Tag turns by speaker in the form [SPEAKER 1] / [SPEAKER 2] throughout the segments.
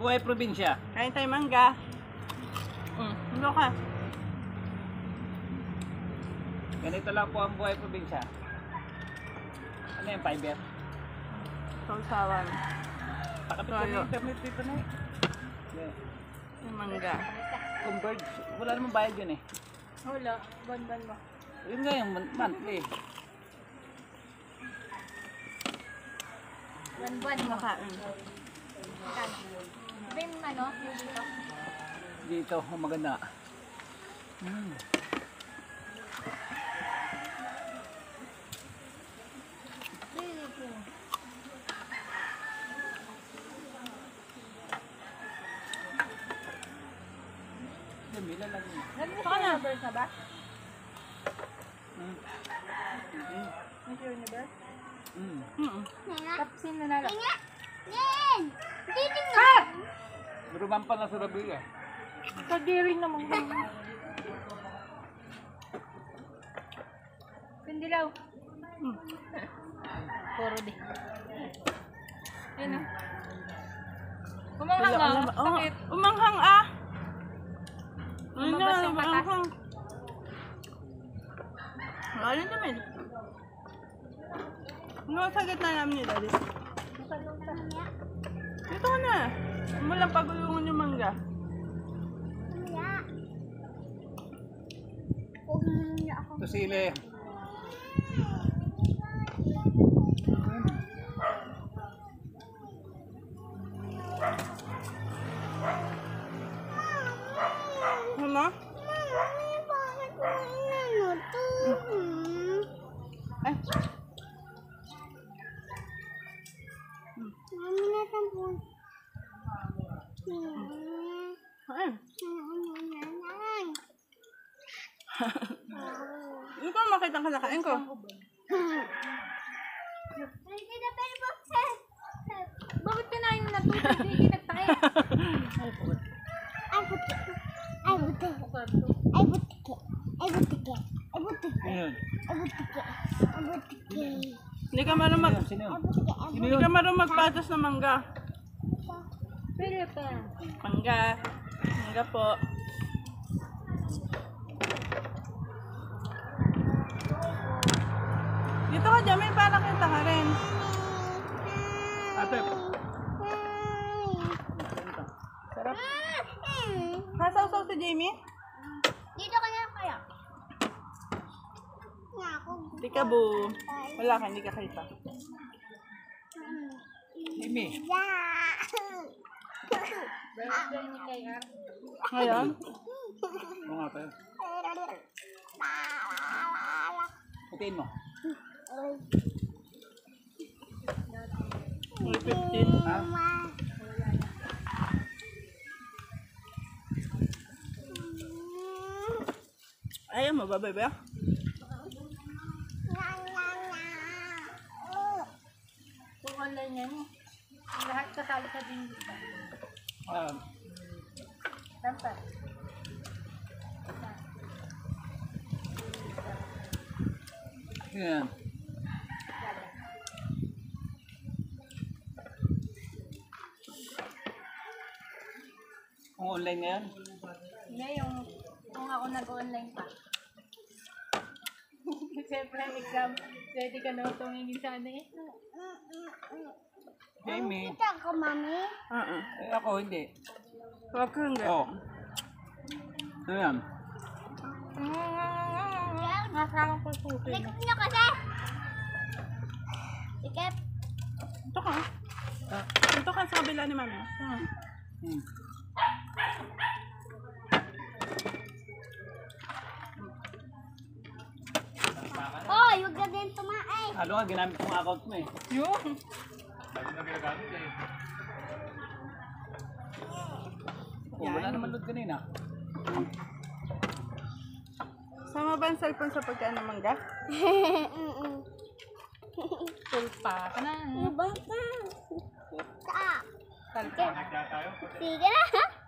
[SPEAKER 1] Buhay probinsya.
[SPEAKER 2] Kain tayo mangga. Ano ka?
[SPEAKER 1] Ganito lang po ang buhay probinsya. Ano yung fiber?
[SPEAKER 2] Sausawan.
[SPEAKER 1] Pakapit ka
[SPEAKER 2] Toyo.
[SPEAKER 1] ng internet dito na eh. Yeah.
[SPEAKER 2] Yung mangga.
[SPEAKER 1] Converge. Wala namang bayad yun eh.
[SPEAKER 3] Wala. Ban mo.
[SPEAKER 1] Yun nga yung monthly.
[SPEAKER 3] Ban mo.
[SPEAKER 2] Nakain.
[SPEAKER 3] Ben, ano? Yung dito.
[SPEAKER 1] Dito, ang maganda. Mila lang yun.
[SPEAKER 3] Nag-Miss Universe na ba? Miss Universe? Tapos sino nanalo?
[SPEAKER 1] Ruman pa na sa Rabil eh.
[SPEAKER 3] Kadiri naman. Pindilaw. Puro di. Ayun o. Umanghang nga. Sakit.
[SPEAKER 2] Umanghang ah!
[SPEAKER 3] Lumabas yung mata.
[SPEAKER 2] Wala naman. Ano sa gitna namin ni Daddy? Ito ka na. Mo lang pagulungan yung mangga.
[SPEAKER 1] Ito sili.
[SPEAKER 2] Ano? Ay. Ay. Ikaw makita ang kalakain ko.
[SPEAKER 3] Bakit kinain mo na ito? Hindi nagtae.
[SPEAKER 1] Ayun.
[SPEAKER 2] Hindi ka marunong
[SPEAKER 1] Sino yun?
[SPEAKER 2] Hindi ka marunong magpatas ng mangga.
[SPEAKER 3] Pwede pa.
[SPEAKER 2] Mangga. Mangga po. Dito ka, Jamie, para kita ka rin.
[SPEAKER 1] Ate.
[SPEAKER 2] Sarap. Kasaw-saw si Jamie?
[SPEAKER 3] Dito ka na kaya.
[SPEAKER 2] Hindi ka, boo. Wala ka, hindi ka kita.
[SPEAKER 1] Jimmy.
[SPEAKER 2] Ngayon?
[SPEAKER 1] Oo nga tayo. Putiin mo.
[SPEAKER 2] May 15.
[SPEAKER 1] Ha?
[SPEAKER 2] Ayaw mo ba, bebe?
[SPEAKER 3] Kung online yan eh. Lahat kasali sa din dito. Dapat.
[SPEAKER 1] Yan. Kung online na yan?
[SPEAKER 3] Hindi, yung kung ako nag-online pa. Siyempre ang exam, ready ka na tumingin sa ano eh.
[SPEAKER 1] Jamie. Eh, ako hindi.
[SPEAKER 2] Huwag ka hindi.
[SPEAKER 1] Oo. Ano yan?
[SPEAKER 3] Masarang puso.
[SPEAKER 2] Ito ka. Ito ka sa kabila ni Mami.
[SPEAKER 4] Hoy, huwag ka din tumae.
[SPEAKER 1] Ano nga, ginamit kong account mo eh.
[SPEAKER 2] Yung?
[SPEAKER 1] Oh, wala naman load kanina.
[SPEAKER 2] Sama ba ang cellphone sa pagkain ng mangga?
[SPEAKER 3] Tulpa ka na.
[SPEAKER 4] Ibang ka.
[SPEAKER 3] Talpa.
[SPEAKER 4] Sige na.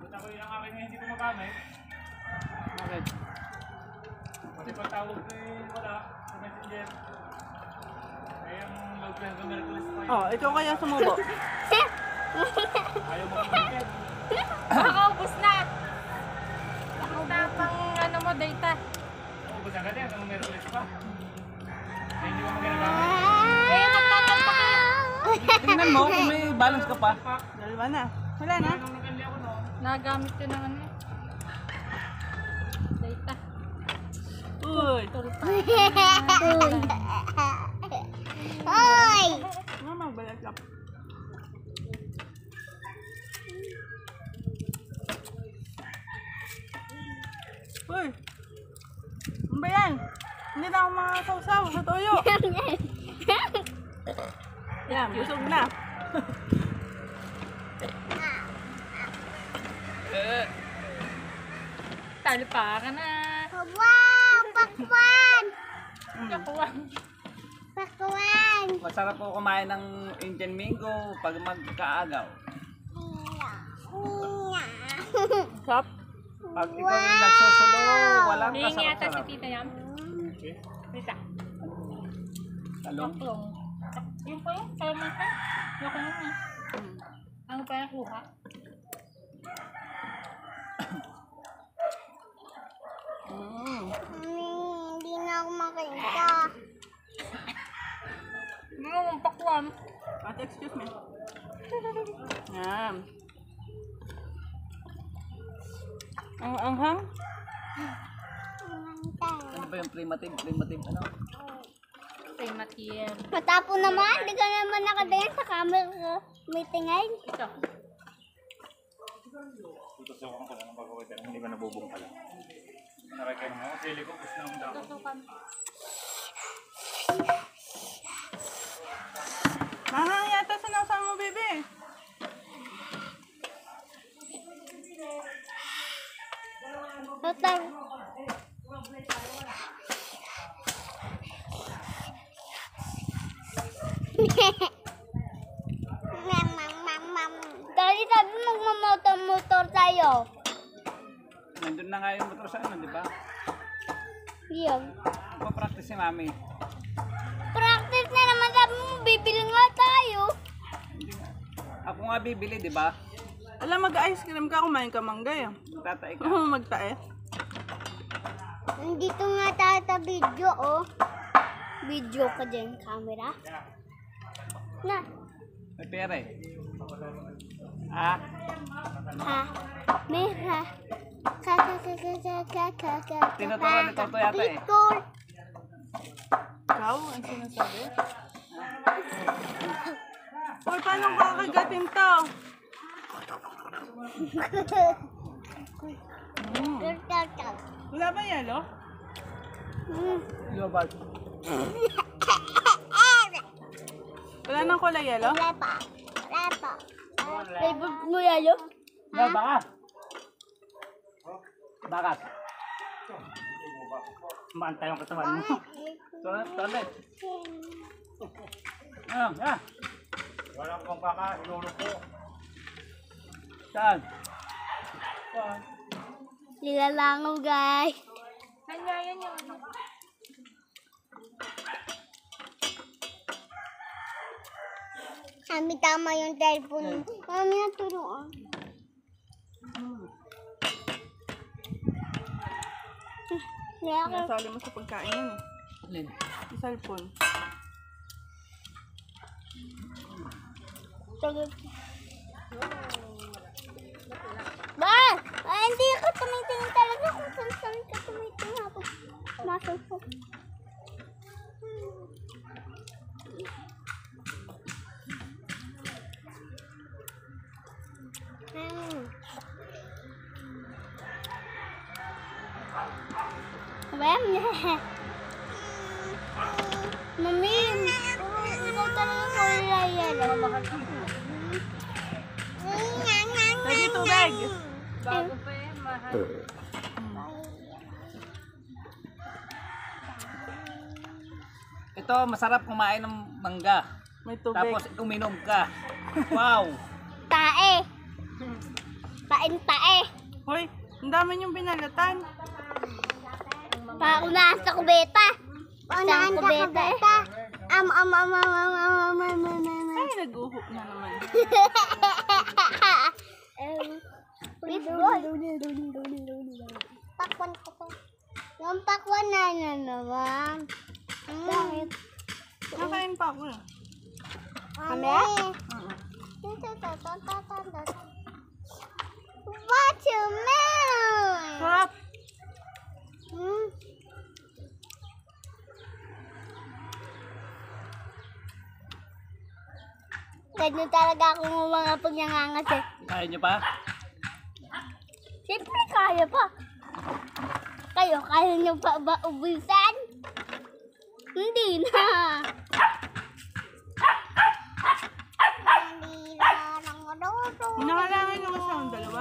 [SPEAKER 1] Bakit?
[SPEAKER 5] Kasi pagtawag ko wala sa messenger. Kaya ang load lang sa Merkulis pa.
[SPEAKER 2] Oh, ikaw kaya sumubo.
[SPEAKER 5] Ayaw mo kumikit.
[SPEAKER 3] Makaubos na. Nakauta pang ano mo, data.
[SPEAKER 5] Ubus agad yan. Anong meron ulit pa? Kaya hindi mo maganagamit.
[SPEAKER 3] Eh, magtatalpak ka.
[SPEAKER 1] Tingnan mo kung may balance ka pa.
[SPEAKER 2] Dalawa na. Wala na.
[SPEAKER 5] Anong nagali ako no?
[SPEAKER 3] Nagamit ko ng ano. Data.
[SPEAKER 2] Uy.
[SPEAKER 3] Tulpa.
[SPEAKER 4] Oy!
[SPEAKER 2] Mama, balat lang. Uy. Ano ba yan? Hindi na ako makakausaw sa toyo. Yan, busog na.
[SPEAKER 3] Talpa ka na.
[SPEAKER 4] Wow! Pakwan!
[SPEAKER 3] Kakuwang.
[SPEAKER 4] Pakwan!
[SPEAKER 1] Masarap po kumain ng Indian mango pag magkaagaw.
[SPEAKER 2] Sarap.
[SPEAKER 1] Pag ikaw yung nagsusulo, walang
[SPEAKER 3] Hihingi ata si
[SPEAKER 1] kasarap-sarap.
[SPEAKER 3] tita yan. Tita.
[SPEAKER 1] Talong.
[SPEAKER 3] Taklong. Yung pa yun, salamat ka. Yung ko yun eh. Ano pa yung kuha?
[SPEAKER 4] Hindi na ako makita.
[SPEAKER 3] Ano, pakwam.
[SPEAKER 2] Ate, excuse me. Yan. Ang anghang?
[SPEAKER 1] Ano ba yung primitive? Primitive ano?
[SPEAKER 3] Say Matiem.
[SPEAKER 4] Matapo naman, di ka naman nakadayan sa camera meeting ay.
[SPEAKER 3] Ito.
[SPEAKER 5] Tutusukan ko lang ang pagkawin pero hindi ko nabubong pala. Nakakaya naman ako. Sili ko. Gusto naman daw.
[SPEAKER 3] Tutukan.
[SPEAKER 2] Mahang yata sinasama mo, bebe.
[SPEAKER 4] Total. Dali sabi magmamotor-motor tayo.
[SPEAKER 1] Nandun na nga yung motor sa ano, di ba?
[SPEAKER 4] Yan.
[SPEAKER 1] Papractice si mami.
[SPEAKER 4] Practice na naman sabi mo, bibili nga tayo.
[SPEAKER 1] Hindi nga. Ako nga bibili, di ba?
[SPEAKER 2] Alam, mag-ice cream ka, kumain ka manggay.
[SPEAKER 1] Tatay ka.
[SPEAKER 2] Oo, magtae.
[SPEAKER 4] Nandito nga tayo sa video, oh. Video ka dyan, camera. Na,
[SPEAKER 1] May pera eh. Ah,
[SPEAKER 4] ha, mera.
[SPEAKER 1] Tinuturuan ni Toto yata eh.
[SPEAKER 4] Picture.
[SPEAKER 2] Ikaw, ang sinasabi? Hoy, paano kakagatin to? Wala ba yelo?
[SPEAKER 1] Global.
[SPEAKER 2] Wala nang kulay yelo?
[SPEAKER 4] Wala pa. Wala pa. Favorite mo yalo?
[SPEAKER 1] Na, baka. Bakat. Maantay yung katawan mo. Toilet. Ano, ah.
[SPEAKER 5] Wala akong baka. Ilulog ko.
[SPEAKER 1] Saan?
[SPEAKER 4] Nilalangaw, guys.
[SPEAKER 3] Kanya yan yung ano.
[SPEAKER 4] Kami tama yung telephone. Kami naturuan.
[SPEAKER 2] Nasali mo sa pagkain yan eh.
[SPEAKER 1] Lin.
[SPEAKER 2] Sa cellphone.
[SPEAKER 4] Ba! Ay, hindi ako tumitingin talaga kung saan ka tumitingin ako. Masulpok. Ba? Mami, ikaw talaga kulay yan.
[SPEAKER 2] Lagi tubig!
[SPEAKER 3] Bago pa eh, mahal.
[SPEAKER 1] Ito, masarap kumain ng mangga.
[SPEAKER 2] May tubig.
[SPEAKER 1] Tapos uminom ka. Wow!
[SPEAKER 4] Tae. Tae.
[SPEAKER 2] Hoy, ang dami yung binalatan.
[SPEAKER 4] Paunahan sa kubeta. Paunahan sa kubeta.
[SPEAKER 2] Ay, nag-uhok na naman.
[SPEAKER 4] na naman. Bakit?
[SPEAKER 2] Nakain pa ako eh.
[SPEAKER 4] Kami?
[SPEAKER 2] Oo.
[SPEAKER 4] Watermelon!
[SPEAKER 2] Sarap!
[SPEAKER 4] Hmm? Ganyan talaga ako ng mga pagnyangangas eh.
[SPEAKER 1] Kaya nyo pa?
[SPEAKER 4] Siyempre kaya pa. Kayo, kaya niyo pa ba ubusan? Hindi na. Hindi na ng roto.
[SPEAKER 2] Nakalangan naman sa ang dalawa.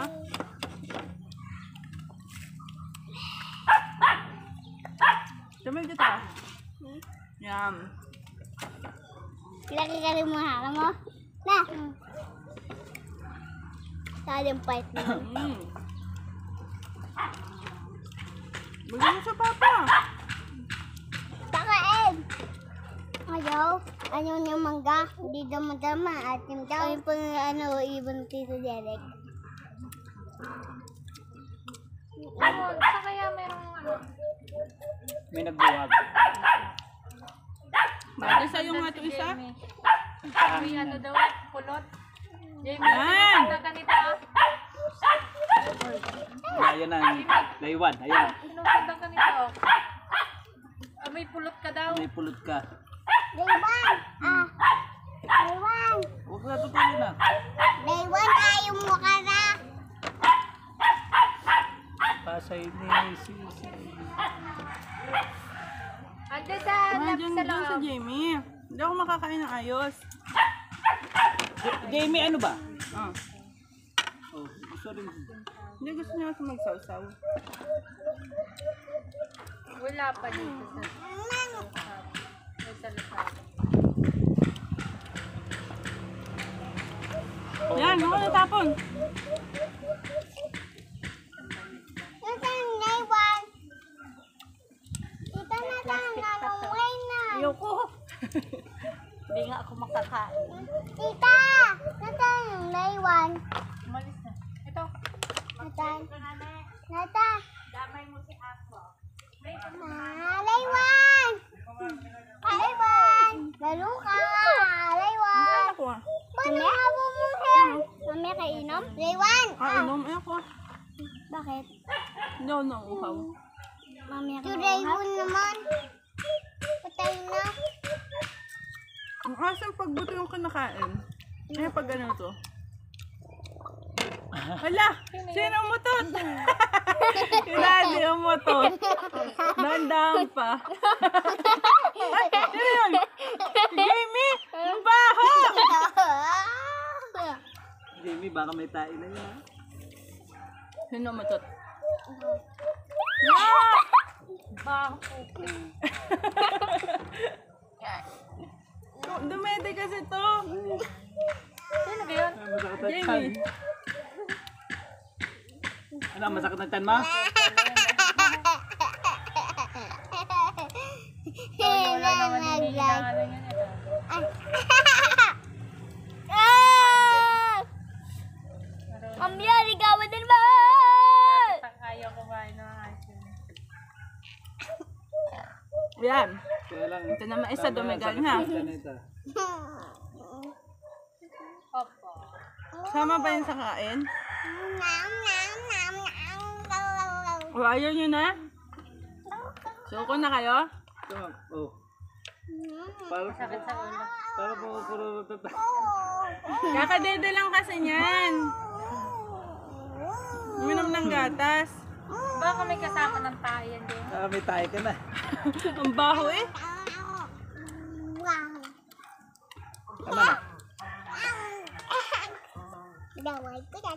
[SPEAKER 2] Tumil dito ka. Yum.
[SPEAKER 4] Laki-laki mo haka mo. Na. Sayang fight mo.
[SPEAKER 2] Bigyan mo sa papa.
[SPEAKER 4] Pakain! Ayaw. Ayaw niya mangga. Hindi daw madama. At yung daw. Ayun po ibon Tito Derek.
[SPEAKER 3] Sa kaya merong
[SPEAKER 1] May nagbuwag.
[SPEAKER 2] Bagay sa'yo nga ito isa.
[SPEAKER 3] May daw, pulot. Jamie,
[SPEAKER 2] Yan!
[SPEAKER 3] sinusundan ka nito ah.
[SPEAKER 1] Ayan na. Laywan. Ayan.
[SPEAKER 3] Sinusundan ka nito. May pulot ka daw.
[SPEAKER 1] May pulot ka.
[SPEAKER 4] Daywan! Daywan!
[SPEAKER 1] Huwag na tutulin na.
[SPEAKER 4] Daywan, ayaw mo ka na.
[SPEAKER 1] Pasay ni Sisi.
[SPEAKER 3] Ande sa lap
[SPEAKER 2] Diyan
[SPEAKER 3] sa
[SPEAKER 2] sa
[SPEAKER 3] loob.
[SPEAKER 2] Jamie. Hindi ako makakain ng ayos.
[SPEAKER 1] Jamie, ano ba?
[SPEAKER 2] Ah.
[SPEAKER 1] Oh, sorry.
[SPEAKER 2] Hindi gusto niya kasi magsawsaw.
[SPEAKER 3] Wala pa dito sa lasada.
[SPEAKER 2] Yan, ako natapon.
[SPEAKER 4] Nasaan Daywan? Tita nasaan nalungay na.
[SPEAKER 2] Ayoko.
[SPEAKER 3] Hindi nga ako makakain.
[SPEAKER 4] Tita! Nasaan yung Daywan?
[SPEAKER 3] Umalis na. Ito.
[SPEAKER 4] Nasaan? Nata!
[SPEAKER 3] Damay mo si Apo.
[SPEAKER 4] Daywan! Daywan! Lalo ka! Daywan!
[SPEAKER 2] Ako ah.
[SPEAKER 4] Paano nga bumuhin? Mami, kainom? Daywan!
[SPEAKER 2] Inom ako.
[SPEAKER 4] Bakit?
[SPEAKER 2] Hindi ako nauuhaw.
[SPEAKER 4] Mami, Daywan naman. Patay na.
[SPEAKER 2] Ang asang pagbuto yung kinakain. Eh, pag ano to. Hala! Sino umutot? Hindi umutot. Dandang pa. Ay, sino yun? Si Jamie! Ang baho!
[SPEAKER 1] Jamie, baka may tayo na yun ha.
[SPEAKER 2] Sino umutot? Ah!
[SPEAKER 3] Baho.
[SPEAKER 2] Dumede kasi to.
[SPEAKER 3] Sino ba yun?
[SPEAKER 1] Masakit na
[SPEAKER 2] Jamie.
[SPEAKER 1] tiyan. Ano, masakit na tiyan mo?
[SPEAKER 3] Wala naman hinihinangan yan.
[SPEAKER 4] Mami, ligawan din ba?
[SPEAKER 3] Ayaw kumain ng ice cream.
[SPEAKER 2] Yan.
[SPEAKER 1] Kaya lang.
[SPEAKER 2] Ito naman isa
[SPEAKER 1] tama,
[SPEAKER 2] dumigal
[SPEAKER 1] sakit
[SPEAKER 2] na.
[SPEAKER 1] na tiyan ito.
[SPEAKER 3] Opo.
[SPEAKER 2] Sama ba yun sa kain?
[SPEAKER 4] Nam, nam, nam, nam.
[SPEAKER 2] O ayaw nyo na? Suko na kayo?
[SPEAKER 1] Tama. Oh. Para
[SPEAKER 3] Sakit sa ulo.
[SPEAKER 1] Para po kururutut.
[SPEAKER 2] Kakadede lang kasi niyan. Uminom ng gatas.
[SPEAKER 3] Baka may kasama ng tayo yan din.
[SPEAKER 1] May tayo ka na.
[SPEAKER 2] Ang baho eh.
[SPEAKER 1] Tama na.
[SPEAKER 4] Daway ko yan.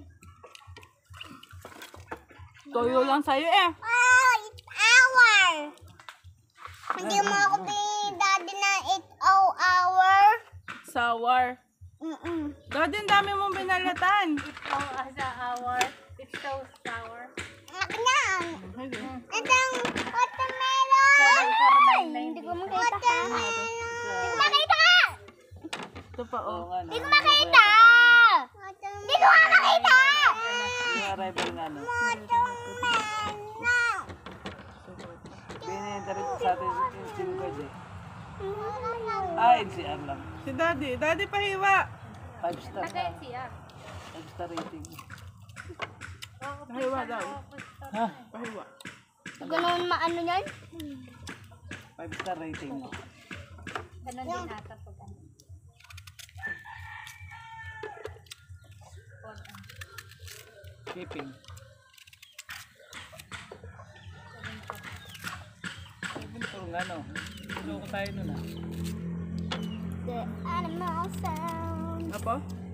[SPEAKER 2] Toyo lang sa'yo eh.
[SPEAKER 4] Oh, it's hour. Hindi mo ako daddy na 8 hour.
[SPEAKER 2] Sour. Dati ang dami mong binalatan.
[SPEAKER 3] Oh, as a hour. It's so sour.
[SPEAKER 4] Nakanyang.
[SPEAKER 2] Sige.
[SPEAKER 4] Itong watermelon.
[SPEAKER 3] 749.90.
[SPEAKER 4] Hindi ko makita. Hindi ko makita.
[SPEAKER 2] Ito pa oh.
[SPEAKER 1] Oo nga.
[SPEAKER 4] Hindi ko makita. Hindi ko makita.
[SPEAKER 1] Yung arrival nga no.
[SPEAKER 4] Watermelon.
[SPEAKER 1] Binili Pwede rin sa atin yung sim pwede. Ah, NCR lang.
[SPEAKER 2] Si Daddy. Daddy, pahiwa.
[SPEAKER 1] 5 star
[SPEAKER 3] Taga
[SPEAKER 1] na.
[SPEAKER 3] NCR.
[SPEAKER 1] 5 star rating.
[SPEAKER 2] Pahiwa daw.
[SPEAKER 1] Ha?
[SPEAKER 2] Pahiwa.
[SPEAKER 4] Ganun maano yan?
[SPEAKER 1] 5 star rating.
[SPEAKER 3] Ganon din ata pag ano.
[SPEAKER 1] Shipping. Ito nga no. Gusto ko tayo nun ah.
[SPEAKER 4] The animal sound.
[SPEAKER 2] Apo?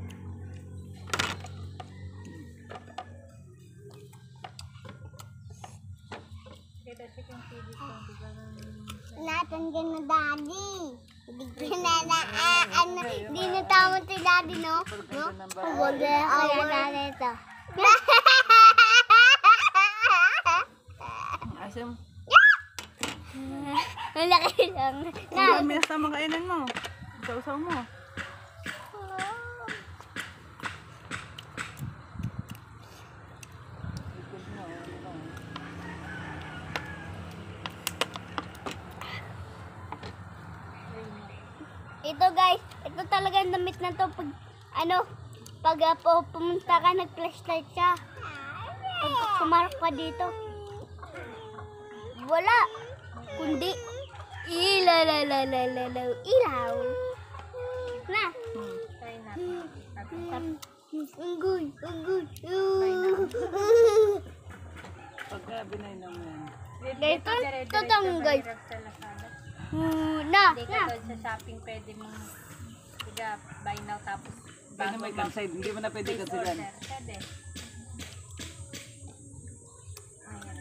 [SPEAKER 3] Dito chicken TV ko. Diba
[SPEAKER 4] Natin din na daddy. Hindi na ano, di na tama si daddy, no? No? Huwag na ako na ito.
[SPEAKER 2] Asim.
[SPEAKER 4] Ang laki lang.
[SPEAKER 2] Ang dami na makainan mo. Sausaw mo.
[SPEAKER 4] Ito guys, ito talaga ang damit na to pag ano, pag pumunta ka nag-flashlight siya. Pag kumarap ka dito. Wala. Kundi ilaw. Na.
[SPEAKER 3] try natin.
[SPEAKER 4] Unggoy.
[SPEAKER 1] Pagka binay naman.
[SPEAKER 4] Ito, totoo guys.
[SPEAKER 3] Sa Lazada.
[SPEAKER 4] Na.
[SPEAKER 3] Hindi ka doon sa shopping pwede mong tiga buy now tapos
[SPEAKER 1] Pwede may cancel. Hindi mo na pwede
[SPEAKER 3] place
[SPEAKER 1] cancelan.
[SPEAKER 3] order. Pwede. Ayan.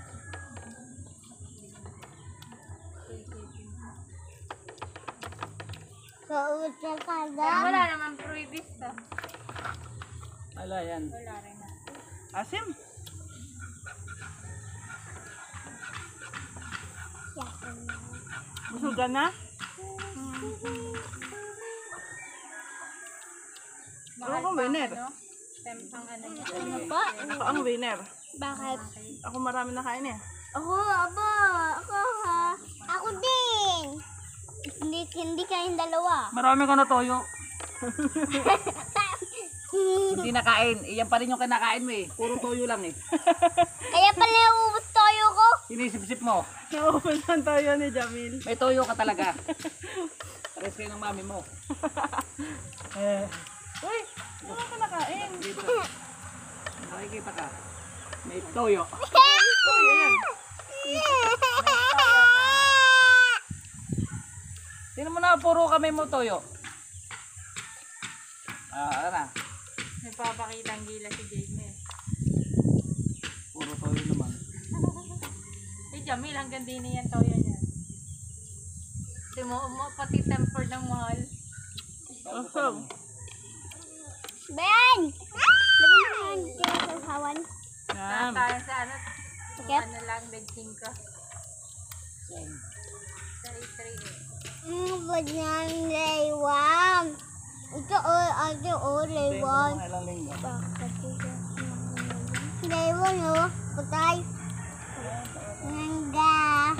[SPEAKER 4] Kautal ka
[SPEAKER 3] Wala naman previous to.
[SPEAKER 1] Ala yan.
[SPEAKER 3] Wala rin na.
[SPEAKER 2] Asim. Busog ka na? Ako ang winner.
[SPEAKER 3] Tempang ano niya.
[SPEAKER 2] Ako ang winner.
[SPEAKER 4] Bakit?
[SPEAKER 2] Ako marami na kain eh.
[SPEAKER 4] Ako, aba. Ako ha. Ako din. Hindi kayong dalawa.
[SPEAKER 1] Marami ko na toyo. Hindi nakain. Iyan pa rin yung kinakain mo eh. Puro toyo lang eh.
[SPEAKER 4] Kaya pala uubos toyo ko.
[SPEAKER 1] Sinisip-sip mo.
[SPEAKER 2] Naubos ang tayo ni Jamil.
[SPEAKER 1] May toyo ka talaga. Pares kayo ng mami mo.
[SPEAKER 2] Uy, wala ka nakain.
[SPEAKER 1] Dito. Nakikita ka. May toyo. Sino mo na puro kami mo toyo? Ah, ano na.
[SPEAKER 3] Nagpapakita ang gila si Jamie.
[SPEAKER 1] Puro toyo naman.
[SPEAKER 3] Eh, Jamil, hanggang din yan toyo niya. Di mo, pati temper ng mahal.
[SPEAKER 2] Awesome.
[SPEAKER 4] Ben! Lagyan mo yan sa sawan.
[SPEAKER 2] Yan.
[SPEAKER 3] Tayo sa ano,
[SPEAKER 4] Yep.
[SPEAKER 3] ano lang, bedching ko. 33
[SPEAKER 4] Ba't yan, Laywan? Ito Laywan.
[SPEAKER 1] Mga ilang linggo.
[SPEAKER 4] Bakit ito? Laywan, oh. Patay. Nangga.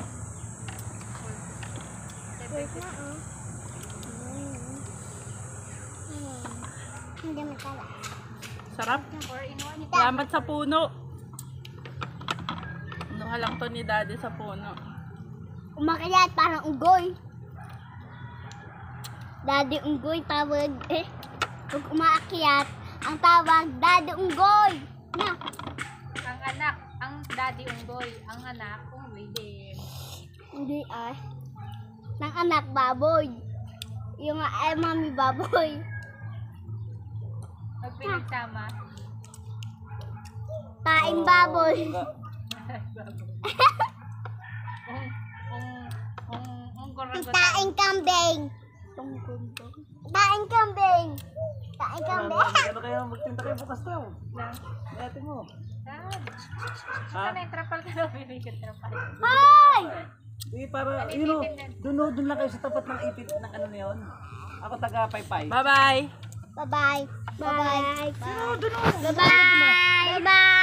[SPEAKER 4] Hindi matala.
[SPEAKER 2] Sarap.
[SPEAKER 3] 4-in-1 ito.
[SPEAKER 2] Salamat sa puno. Nuha lang to ni Daddy sa puno.
[SPEAKER 4] Umakyat parang unggoy. Daddy unggoy tawag eh. Pag umaakyat, ang tawag Daddy unggoy. Na.
[SPEAKER 3] Ang anak, ang daddy unggoy. Ang anak, unggoy din.
[SPEAKER 4] Hindi ay. Nang anak baboy. Yung mami baboy.
[SPEAKER 3] Pag pinagsama,
[SPEAKER 4] Kain baboy.
[SPEAKER 3] kuragot.
[SPEAKER 4] Kain kambing. Kain kambing. Kain kambing.
[SPEAKER 1] Ano kaya magtinta kayo bukas daw? Dati mo.
[SPEAKER 3] Dad, saan na yung trapal ka daw? Pinigil trapal.
[SPEAKER 4] Hoy!
[SPEAKER 1] Di para, yun o, dun lang kayo sa tapat ng ipit ng ano na yun. Ako taga Paypay.
[SPEAKER 2] Bye-bye.
[SPEAKER 4] Bye-bye. Bye-bye. Bye-bye. Bye-bye.